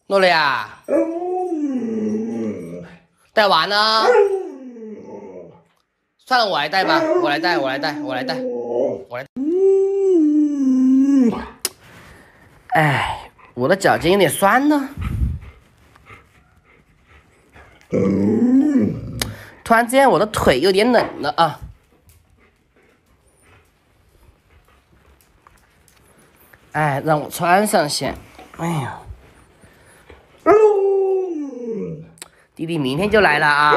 诺丽啊，带娃呢？算了，我来带吧，我来带。哎，我的脚尖有点酸呢。突然之间，我的腿有点冷了啊。哎，让我穿上先。哎呀，弟弟明天就来了啊。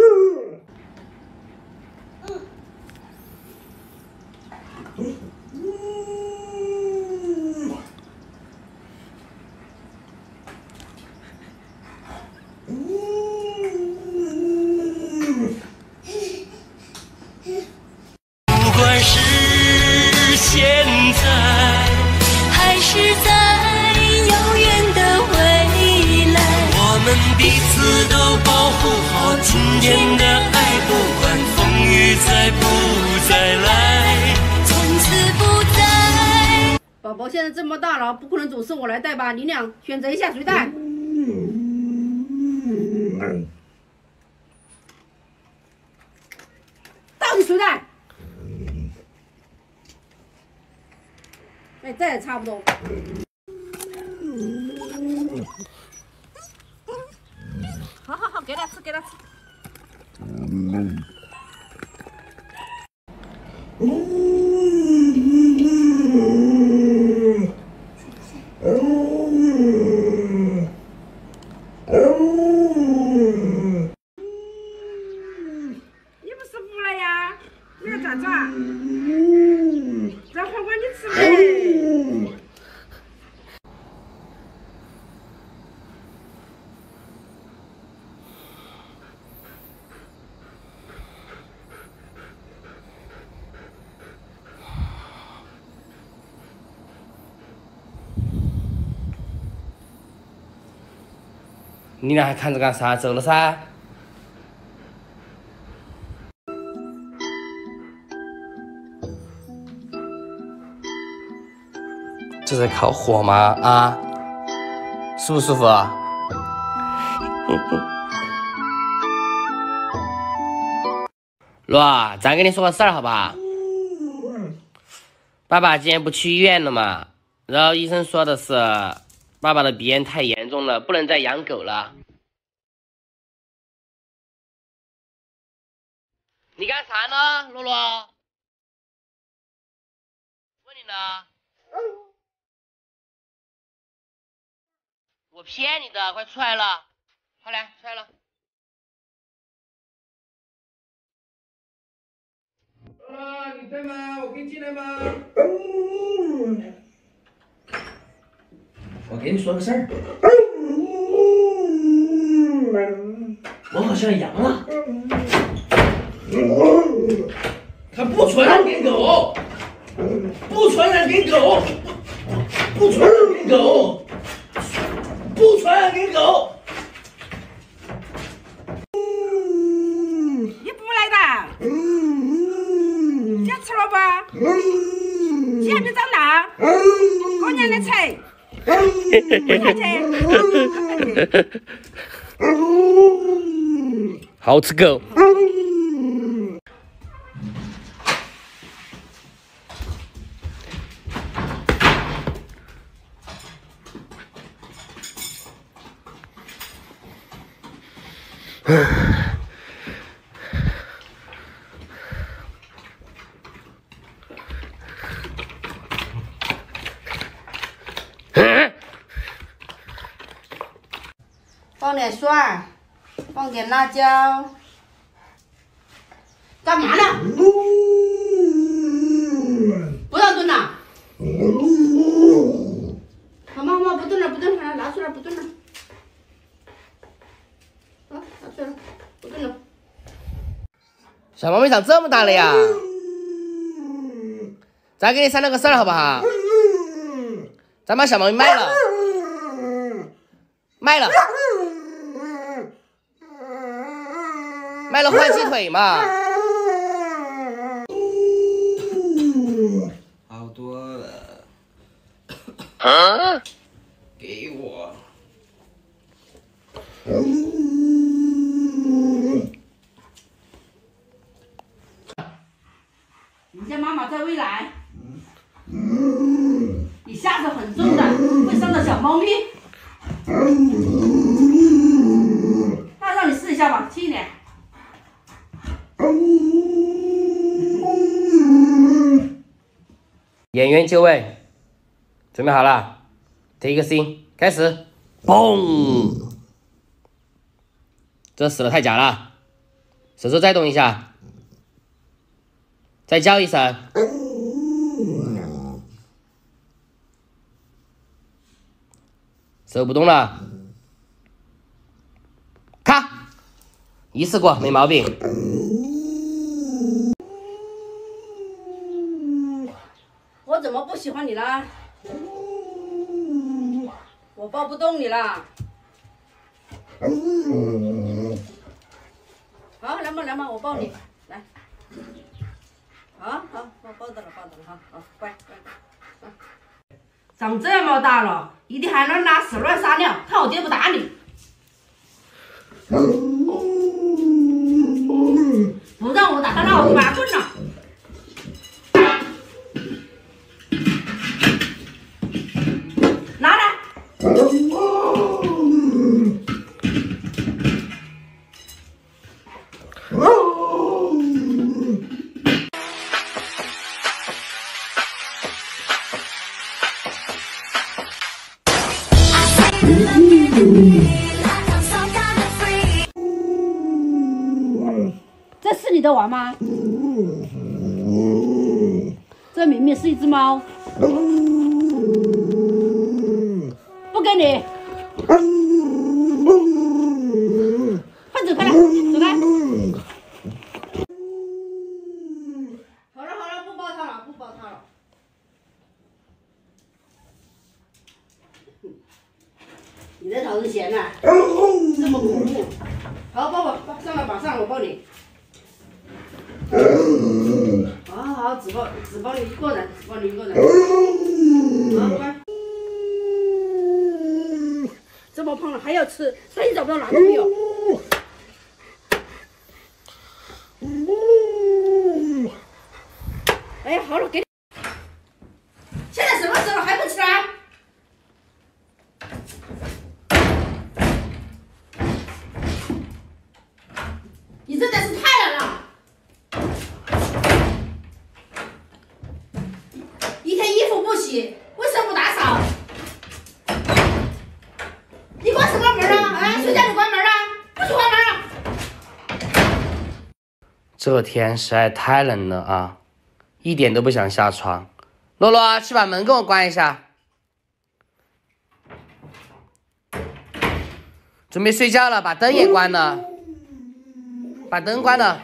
不管是现在，还是在遥远的未来，我们彼此都保护好今天的爱，不管风雨再不再来，从此不再。 宝宝现在这么大了，不可能总是我来带吧？你俩选择一下谁带？到底谁带？哎，这也差不多。好，给他吃。你不是服了呀？你要咋抓？让黄瓜你吃呗。 你俩还看着干啥？走了噻。这在烤火吗？啊，舒不舒服啊？罗，咱跟你说个事儿好不好？爸爸今天不去医院了嘛，然后医生说的是爸爸的鼻炎太严重了，不能再养狗了。你干啥呢，洛洛？问你呢。我骗你的，快出来了，快来，出来了。 你在吗？我可以进来吗？我跟你说个事儿，我好像阳了，它不传染给狗，不传染给狗，不传染给狗，不传染给狗。 你不来的？想吃萝卜？鸡还没长大？过年的菜。 好吃狗。 放点蒜，放点辣椒。干嘛呢？不让炖了。好，不炖了，拿出来，不炖了。好，拿出来了，不炖了。 小猫咪长这么大了呀！咱给你商量个事儿好不好？咱把小猫咪卖了，卖了换鸡腿嘛。 好多了，给我。 你家妈妈在喂奶，你下手很重的，会伤到小猫咪。那让你试一下吧，轻一点。 演员就位，准备好了 ，take a scene， 开始，嘣！这死的太假了，手手再动一下，再叫一声，手不动了，咔，一次过没毛病。 我怎么不喜欢你了？我抱不动你了。好，来嘛，我抱你，来。好，我抱到了，好，乖。长这么大了，一定还乱拉屎乱撒尿，看我爹不打你！不让我打他，让我打棍了。拿来。这是你的娃吗？这明明是一只猫。不给你。快走开了，走开。好了，不抱它了。你在讨人嫌呢？这么恐怖。好，抱，上来，我抱你。好，只抱你一个人，好，乖。这么胖了还要吃，所以你找不到哪个没有。哎呀，好了，给你。现在什么时候了还不起来？你真的是太懒了。一天衣服不洗，卫生不打扫。你关什么门啊？睡觉你关门啊？不许关门啊！ 这天实在太冷了啊，一点都不想下床。洛洛，去把门给我关一下。准备睡觉了，把灯也关了，把灯关了。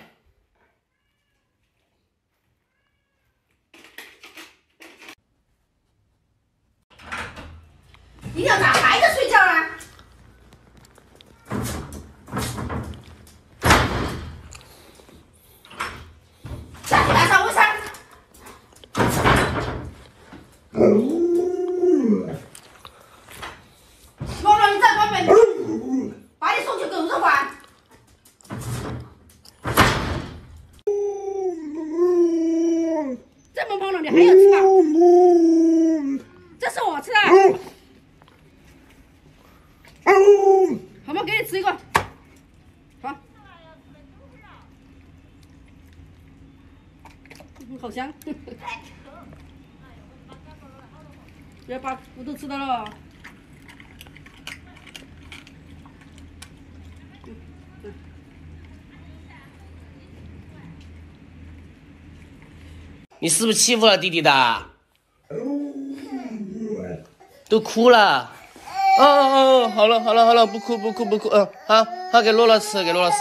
一大早还在睡觉啊？下去打扫卫生。洛洛，你再关门，把你送去狗肉馆。这么胖了，你还要吃啊？这是我吃的。好吗？给你吃一个。好。好香。别把骨头吃到了。 你是不是欺负了弟弟的？都哭了。好了，不哭，好，给洛洛吃，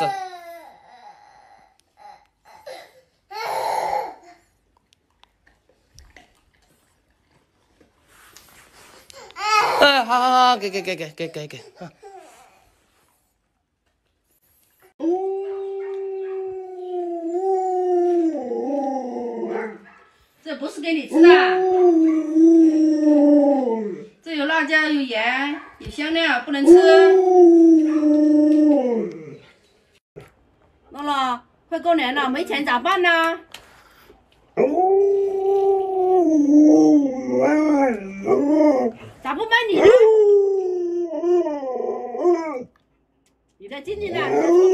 好，给， 这不是给你吃的，这有辣椒，有盐，有香料，不能吃。 了？快过年了，没钱咋办呢？咋不卖你呢？你再进去呢。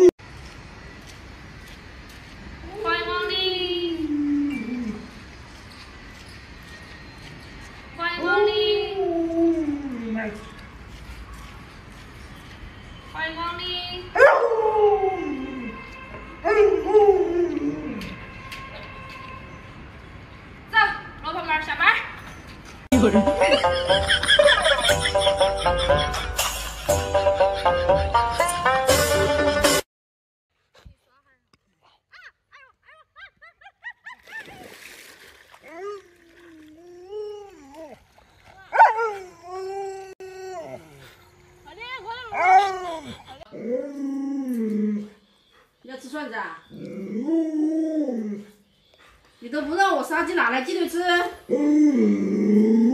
欢迎光临，欢迎光临，欢迎光临。走，罗胖妹下班。 要吃蒜子啊？你都不让我杀鸡哪来鸡腿吃？